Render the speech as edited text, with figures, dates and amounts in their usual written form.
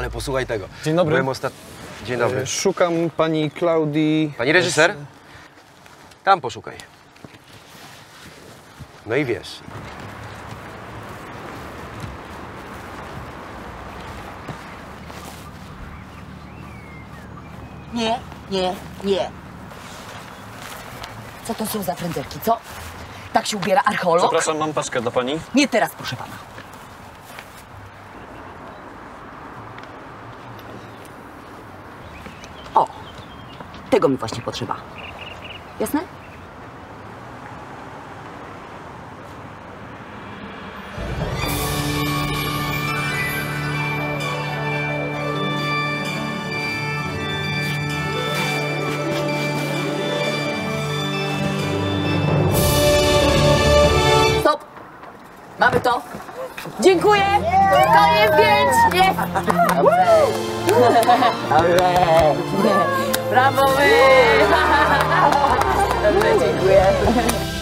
Ale posłuchaj tego. Dzień dobry. Dzień dobry. Szukam pani Klaudii... Pani reżyser? Tam poszukaj. No i wiesz. Nie, nie, nie. Co to są za prędzelki, co? Tak się ubiera archeolog? Przepraszam, mam paczkę dla pani. Nie teraz, proszę pana. O, tego mi właśnie potrzeba. Jasne? Stop! Mamy to. Dziękuję! Koniec zdjęć! Jest! Dobrze! Brawo wy! Dobrze, dziękuję.